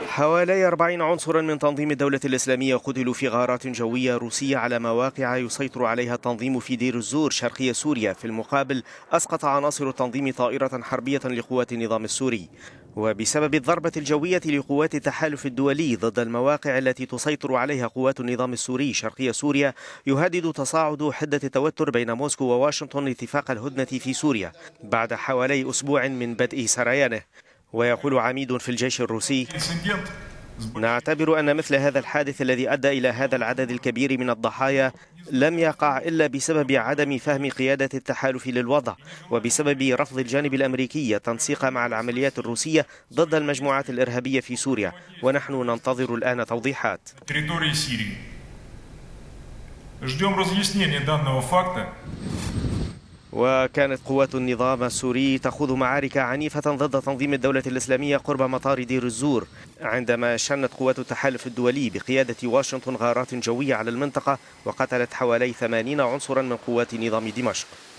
حوالي 40 عنصرا من تنظيم الدولة الإسلامية قتلوا في غارات جوية روسية على مواقع يسيطر عليها التنظيم في دير الزور شرقي سوريا. في المقابل أسقط عناصر التنظيم طائرة حربية لقوات النظام السوري. وبسبب الضربة الجوية لقوات التحالف الدولي ضد المواقع التي تسيطر عليها قوات النظام السوري شرقي سوريا، يهدد تصاعد حدة التوتر بين موسكو وواشنطن اتفاق الهدنة في سوريا بعد حوالي أسبوع من بدء سريانه. ويقول عميد في الجيش الروسي: نعتبر أن مثل هذا الحادث الذي أدى إلى هذا العدد الكبير من الضحايا لم يقع إلا بسبب عدم فهم قيادة التحالف للوضع، وبسبب رفض الجانب الأمريكي التنسيق مع العمليات الروسية ضد المجموعات الإرهابية في سوريا. ونحن ننتظر الآن توضيحات. وكانت قوات النظام السوري تخوض معارك عنيفة ضد تنظيم الدولة الإسلامية قرب مطار دير الزور، عندما شنت قوات التحالف الدولي بقيادة واشنطن غارات جوية على المنطقة وقتلت حوالي 80 عنصرا من قوات نظام دمشق.